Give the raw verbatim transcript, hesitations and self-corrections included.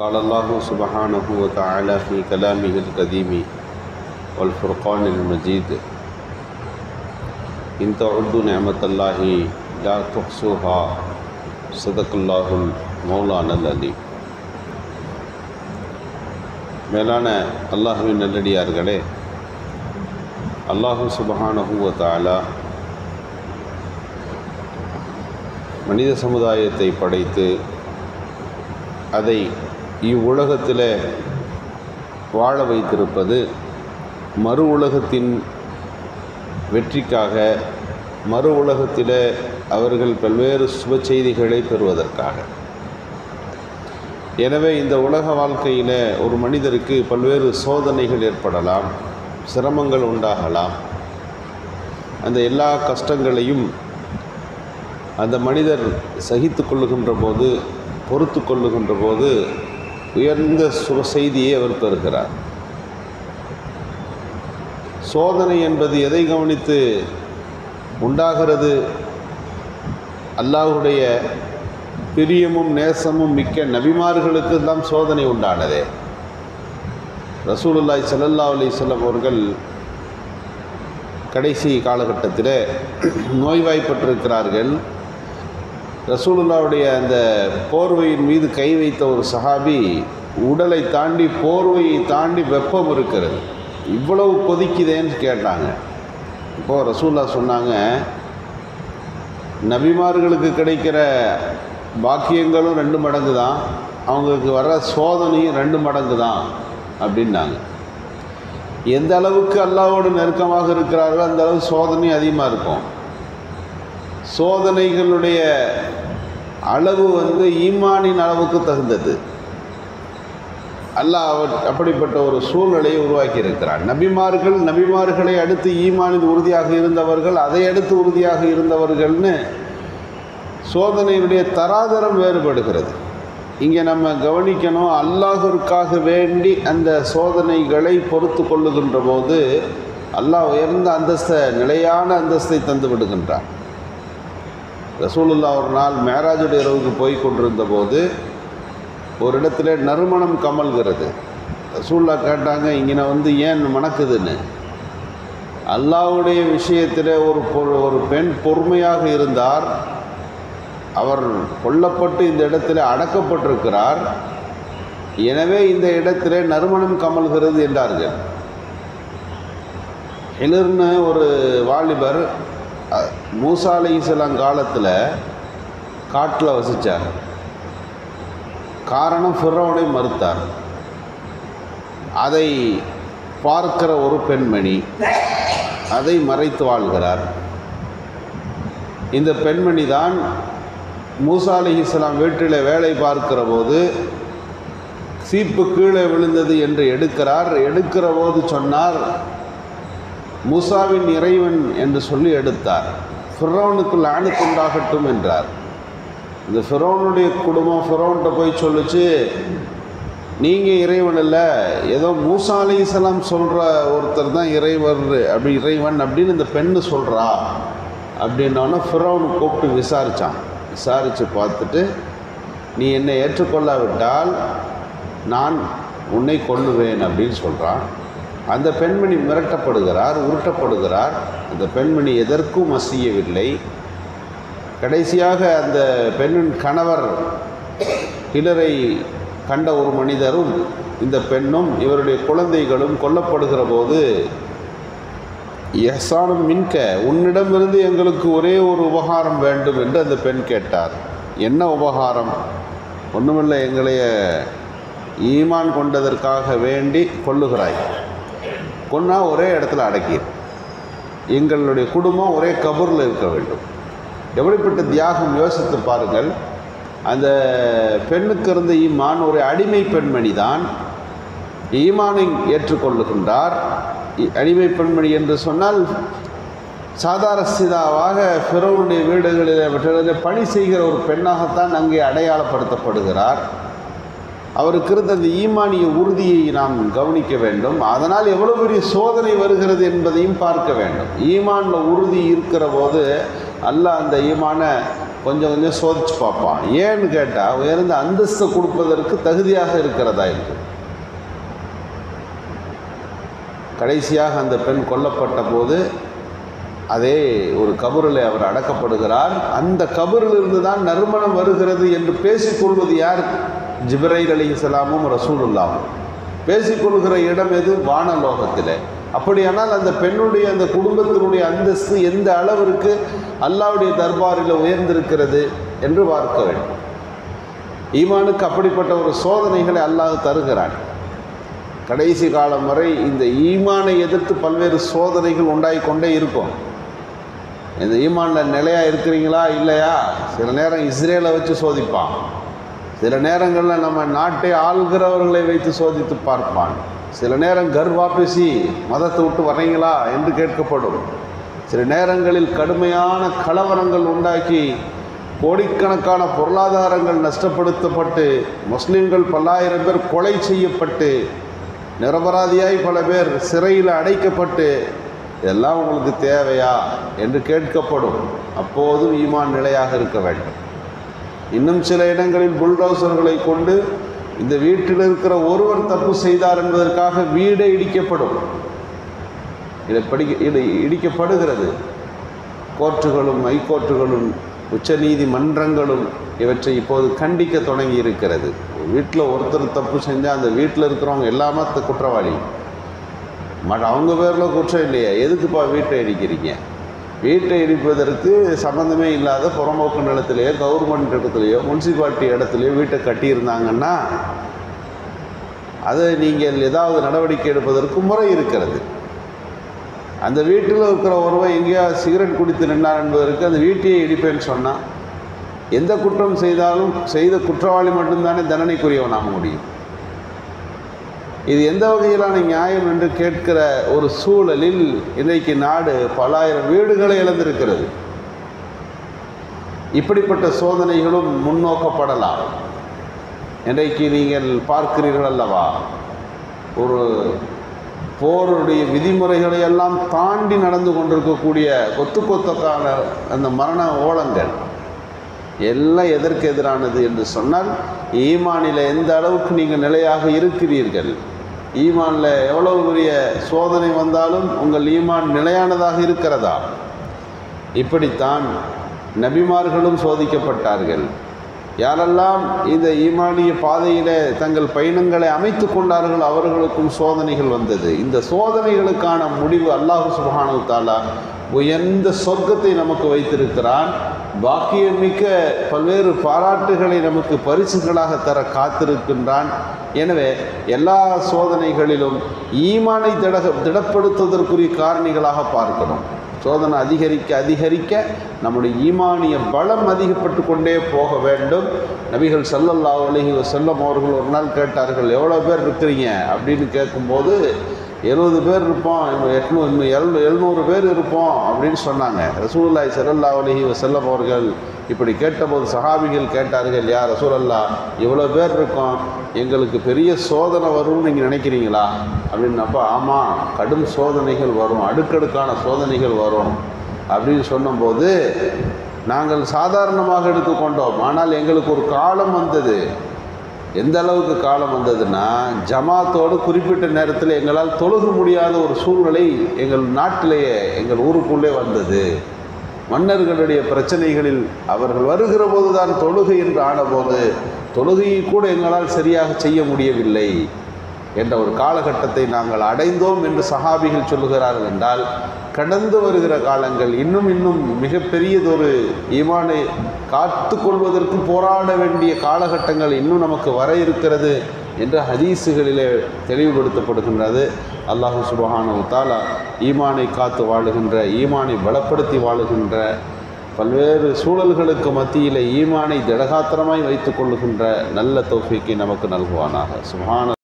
قال الله سبحانه وتعالى في كلامه القديم والفرقان المجيد إن تعدوا نعمة الله لا تحصوها صدق الله المولانا العليم. மேலான அல்லாஹ்வின் நல்லடியார்களே, அல்லாஹு சுப்ஹானஹு வ தஆலா மனித சமுதாயத்தை படைத்து அதை இவ்வுலகத்தில் வாழ வைத்திருப்பது மறு உலகத்தின் வெற்றிக்காக, மறு உலகத்தில் அவர்கள் பல்வேறு சுப செய்திகளை பெறுவதற்காக. எனவே இந்த உலக வாழ்க்கையில் ஒரு மனிதருக்கு பல்வேறு சோதனைகள் ஏற்படலாம், சிரமங்கள் உண்டாகலாம். அந்த எல்லா கஷ்டங்களையும் அந்த மனிதர் சகித்து கொள்ளுகின்ற போது, பொறுத்து கொள்ளுகின்ற போது உயர்ந்த சுப செய்தியை அவர் பெறுகிறார். சோதனை என்பது எதை கவனித்து உண்டாகிறது? அல்லாஹ்வுடைய பிரியமும் நேசமும் மிக்க நபிமார்களுக்கு தான் சோதனை உண்டானதே. ரசூலுல்லாஹி ஸல்லல்லாஹு அலைஹி வஸல்லம் அவர்கள் கடைசி காலகட்டத்தில் நோய்வாய்ப்பட்டிருக்கிறார்கள். ரசூலுல்லாஹ்வுடைய அந்த போர்வையின் மீது கை வைத்த ஒரு சஹாபி, உடலை தாண்டி போர்வையை தாண்டி வெப்பம் இருக்கிறது, இவ்வளவு கொதிக்குதேன்னு கேட்டாங்க. இப்போது ரசூலுல்லாஹ் சொன்னாங்க, நபிமார்களுக்கு கிடைக்கிற பாக்கியங்களும் ரெண்டு மடங்கு தான், அவங்களுக்கு வர்ற சோதனையும் ரெண்டு மடங்கு தான் அப்படின்னாங்க. எந்த அளவுக்கு அல்லாஹ்வோடு நெருக்கமாக இருக்கிறார்களோ அந்த அளவு சோதனை அதிகமாக இருக்கும். சோதனைகளுடைய அளவு வந்து ஈமானின் அளவுக்கு தகுந்தது. அல்லாஹ் அப்படிப்பட்ட ஒரு சூழ்நிலையை உருவாக்கி இருக்கிறார். நபிமார்கள் நபிமார்களை அடுத்து ஈமானில் உறுதியாக இருந்தவர்கள், அதை அடுத்து உறுதியாக இருந்தவர்கள்னு சோதனையுடைய தராதரம் வேறுபடுகிறது. இங்கே நம்ம கவனிக்கணும், அல்லாஹ்விற்காக வேண்டி அந்த சோதனைகளை பொறுத்து கொள்ளுகின்ற போது அல்லாஹ் உயர்ந்த அந்தஸ்தை, நிலையான அந்தஸ்தை தந்து விடுகின்றார். ரசூலுல்லாஹ் ஒரு நாள் மேராஜுடைய இரவுக்கு போய் கொண்டிருந்த போது ஒரு இடத்துல நறுமணம் கமல்கிறது. ரசூலுல்லாஹ் கேட்டாங்க, இங்கே வந்து ஏன் மணக்குதுன்னு. அல்லாஹ்வுடைய விஷயத்தில் ஒரு ஒரு பெண் பொறுமையாக இருந்தார், அவர் கொல்லப்பட்டு இந்த இடத்துல அடக்கப்பட்டிருக்கிறார், எனவே இந்த இடத்துல நறுமணம் கமல்கிறது என்றார்கள். ஹிலர்னு ஒரு வாலிபர் மூசா அலைஹிஸ்ஸலாம் காலத்தில் காட்டில் வசித்தார். காரணம் ஃபிரௌனை மறுத்தார். அதை பார்க்கிற ஒரு பெண்மணி அதை மறைத்து வாழ்கிறார். இந்த பெண்மணி தான் மூசா அலைஹிஸ்ஸலாம் வீட்டில் வேலை பார்க்கிற போது சீப்பு கீழே விழுந்தது என்று எடுக்கிறார். எடுக்கிற போது சொன்னார், மூசாவின் இறைவன் என்று சொல்லி எடுத்தார். ஃபிரௌனுக்கு லானத் உண்டாகட்டும் என்றார். இந்த ஃபிரௌனுடைய குடும்பம் ஃபிரௌன்கிட்ட போய் சொல்லிச்சு, நீங்கள் இறைவன் இல்லை, ஏதோ மூசா அலைஹிஸ்ஸலாம் சொல்கிற ஒருத்தர் தான் இறைவர், அப்படி இறைவன் அப்படின்னு இந்த பெண்ணு சொல்கிறா அப்படின்னோன்னா ஃபிரௌன் கூப்பிட்டு விசாரித்தான். விசாரித்து பார்த்துட்டு, நீ என்னை ஏற்றுக்கொள்ளாவிட்டால் நான் உன்னை கொல்லுவேன் அப்படின்னு சொல்கிறான். அந்த பெண்மணி மிரட்டப்படுகிறார், உருட்டப்படுகிறார். அந்த பெண்மணி எதற்கும் அசையவில்லை. கடைசியாக அந்த பெண்ணின் கணவர் ஹிலரை கண்ட ஒரு மனிதரும் இந்த பெண்ணும் இவருடைய குழந்தைகளும் கொல்லப்படுகிற போது, எஹ்சானும் மின்க, உன்னிடமிருந்து எங்களுக்கு ஒரே ஒரு உபகாரம் வேண்டும் என்று அந்த பெண் கேட்டார். என்ன உபகாரம்? ஒன்றுமில்லை, எங்களைய ஈமான் கொண்டதற்காக வேண்டி கொல்லுகிறாய், கொன்னா ஒரே இடத்துல அடக்கி, எங்களுடைய குடும்பம் ஒரே கபூரில் இருக்க வேண்டும். எப்படிப்பட்ட தியாகம் யோசித்து பாருங்கள். அந்த பெண்ணுக்கு இருந்த ஈமான், ஒரு அடிமை பெண்மணி தான் ஈமானை ஏற்றுக்கொள்ளுகின்றார். அடிமை பெண்மணி என்று சொன்னால் சாதாரண சிதாவாக ஃபிரௌனுடைய வீடுகளில் பணி செய்கிற ஒரு பெண்ணாகத்தான் அங்கே அடையாளப்படுத்தப்படுகிறார். அவருக்கு இருந்த அந்த ஈமானிய உறுதியை நாம் கவனிக்க வேண்டும். அதனால் எவ்வளோ பெரிய சோதனை வருகிறது என்பதையும் பார்க்க வேண்டும். ஈமானில் உறுதி இருக்கிற போது அல்லாஹ் அந்த ஈமான கொஞ்சம் கொஞ்சம் சோதிச்சு பார்ப்பான். ஏன்னு கேட்டால் உயர்ந்த அந்தஸ்தை கொடுப்பதற்கு தகுதியாக இருக்கிறதா இருக்கு. கடைசியாக அந்த பெண் கொல்லப்பட்ட போது அதே ஒரு கபரில் அவர் அடக்கப்படுகிறார். அந்த கபரிலிருந்து தான் நறுமணம் வருகிறது என்று பேசிக்கொள்வது யார்? ஜிப்ரைல் அலைஹிஸ்ஸலாமும் ரசூலுல்லாஹும். பேசிக்கொள்கிற இடம் எது? வானலோகத்தில். அப்படியானால் அந்த பெண்ணுடைய அந்த குடும்பத்தினுடைய அந்தஸ்து எந்த அளவிற்கு அல்லாஹ்வுடைய தர்பாரில் உயர்ந்திருக்கிறது என்று பார்க்க வேண்டும். ஈமானுக்கு அப்படிப்பட்ட ஒரு சோதனைகளை அல்லாஹ் தருகிறான். கடைசி காலம் வரை இந்த ஈமானை எதிர்த்து பல்வேறு சோதனைகள் உண்டாகி கொண்டே இருக்கும். இந்த ஈமானில் நிலையாக இருக்கிறீங்களா இல்லையா? சில நேரம் இஸ்ரேலை வச்சு சோதிப்பான், சில நேரங்களில் நம்ம நாட்டை ஆள்கிறவர்களை வைத்து சோதித்து பார்ப்பான், சில நேரம் கர்வாபேசி மதத்தை விட்டு வர்றீங்களா என்று கேட்கப்படும், சில நேரங்களில் கடுமையான கலவரங்கள் உண்டாக்கி கோடிக்கணக்கான பொருளாதாரங்கள் நஷ்டப்படுத்தப்பட்டு முஸ்லீம்கள் பல்லாயிரம் பேர் கொலை செய்யப்பட்டு நிரபராதியாய் பல பேர் சிறையில் அடைக்கப்பட்டு இதெல்லாம் உங்களுக்கு தேவையா என்று கேட்கப்படும். அப்போதும் ஈமான் நிலையாக இருக்க வேண்டும். இன்னும் சில இடங்களில் புல்டோசர்களை கொண்டு இந்த வீட்டில் இருக்கிற ஒருவர் தப்பு செய்தார் என்பதற்காக வீடே இடிக்கப்படும். இதை படிக்க இது இடிக்கப்படுகிறது. கோர்ட்டுகளும் ஹைகோர்ட்டுகளும் உச்ச நீதிமன்றங்களும் இவற்றை இப்போது கண்டிக்க தொடங்கி இருக்கிறது. வீட்டில் ஒருத்தர் தப்பு செஞ்சால் அந்த வீட்டில் இருக்கிறவங்க எல்லாமே குற்றவாளி. மற்ற அவங்க பேரில் குற்றம் இல்லையா, எதுக்குப்பா வீட்டை இடிக்கிறீங்க? வீட்டை இடிப்பதற்கு சம்மந்தமே இல்லாத புறம்போக்கு நிலத்திலேயோ கவர்மெண்ட் இடத்துலையோ முனிசிபாலிட்டி இடத்துலையோ வீட்டை கட்டியிருந்தாங்கன்னா அதை நீங்கள் ஏதாவது நடவடிக்கை எடுப்பதற்கு முறை இருக்கிறது. அந்த வீட்டில் இருக்கிற ஒருவன் எங்கேயா சிகரெட் குடித்து நின்றார் என்பதற்கு அந்த வீட்டையே இடிப்பேன்னு சொன்னால் எந்த குற்றம் செய்தாலும் செய்த குற்றவாளி மட்டும்தானே தண்டனைக்குரியவனாக முடியும். இது எந்த வகையிலான நியாயம் என்று கேட்கிற ஒரு சூழலில் இன்றைக்கு நாடு பலாயிரம் வீடுகளை இழந்திருக்கிறது. இப்படிப்பட்ட சோதனைகளும் முன்னோக்கப்படலாம். இன்றைக்கு நீங்கள் பார்க்கிறீர்கள் அல்லவா, ஒரு போருடைய விதிமுறைகளை எல்லாம் தாண்டி நடந்து கொண்டிருக்கக்கூடிய கொத்து கொத்தக்கான அந்த மரண ஓலங்கள் எல்லாம் எதற்கு எதிரானது என்று சொன்னால், ஈமானில் எந்த அளவுக்கு நீங்கள் நிலையாக இருக்கிறீர்கள், ஈமானில் எவ்வளவு பெரிய சோதனை வந்தாலும் உங்கள் ஈமான் நிலையானதாக இருக்கிறதா? இப்படித்தான் நபிமார்களும் சோதிக்கப்பட்டார்கள். யாரெல்லாம் இந்த ஈமானிய பாதையில் தங்கள் பயணங்களை அமைத்து கொண்டார்கள் அவர்களுக்கும் சோதனைகள் வந்தது. இந்த சோதனைகளுக்கான முடிவு அல்லாஹ் சுப்ஹானஹு வ தஆலா உயர்ந்த சொர்க்கத்தை நமக்கு வைத்திருக்கிறான். பாக்கியமிக்க பல்வேறு பாராட்டுகளை நமக்கு பரிசுகளாக தர காத்திருக்கின்றான். எனவே எல்லா சோதனைகளிலும் ஈமானை திட திடப்படுத்துவதற்குரிய காரணிகளாக பார்க்கணும். சோதனை அதிகரிக்க அதிகரிக்க நம்முடைய ஈமானிய பலம் அதிகப்பட்டு கொண்டே போக வேண்டும். நபிகள் ஸல்லல்லாஹு அலைஹி வஸல்லம் அவர்கள் ஒரு நாள் கேட்டார்கள், எவ்வளோ பேர் இருக்கிறீங்க அப்படின்னு கேட்கும்போது, எழுபது பேர் இருப்போம், எட்நூறு இன்னும் எழு எழுநூறு பேர் இருப்போம் அப்படின்னு சொன்னாங்க. ரசூலுல்லாஹி ஸல்லல்லாஹு அலைஹி வஸல்லம் அவர்கள் இப்படி கேட்டபோது சஹாபிகள் கேட்டார்கள், யா ரசூலல்லாஹ், இவ்வளோ பேர் இருக்கோம், எங்களுக்கு பெரிய சோதனை வரும்னு நீங்கள் நினைக்கிறீங்களா அப்படின்னப்போ, ஆமாம், கடும் சோதனைகள் வரும், அடுக்கடுக்கான சோதனைகள் வரும் அப்படின்னு சொன்னபோது நாங்கள் சாதாரணமாக எடுத்துக்கொண்டோம். ஆனால் எங்களுக்கு ஒரு காலம் வந்தது. எந்த அளவுக்கு காலம் வந்ததுன்னா, ஜமாத்தோடு குறிப்பிட்ட நேரத்தில் எங்களால் தொழுக முடியாத ஒரு சூழ்நிலை எங்கள் நாட்டிலேயே எங்கள் ஊருக்குள்ளே வந்தது. மன்னர்களுடைய பிரச்சனைகளில் அவர்கள் வருகிற போது தான் தொழுகை என்று ஆனபோது தொழுகையை கூட எங்களால் சரியாக செய்ய முடியவில்லை என்ற ஒரு காலகட்டத்தை நாங்கள் அடைந்தோம் என்று சஹாபிகள் சொல்லுகிறார்கள். என்றால் கடந்து வருகிற காலங்கள் இன்னும் இன்னும் மிகப்பெரியதொரு ஈமானை காத்து கொள்வதற்கு போராட வேண்டிய காலகட்டங்கள் இன்னும் நமக்கு வர இருக்கிறது என்ற ஹதீஸுகளிலே தெளிவுபடுத்தப்படுகின்றது. அல்லாஹ் சுப்ஹானஹு வ தஆலா ஈமானை காத்து வாழுகின்ற, ஈமானை பலப்படுத்தி வாழுகின்ற, பல்வேறு சூழல்களுக்கு மத்தியில் ஈமானை திடகாத்திரமாய் வைத்து கொள்ளுகின்ற நல்ல தௌஃபீக்கை நமக்கு நல்குவானாக. சுப்ஹான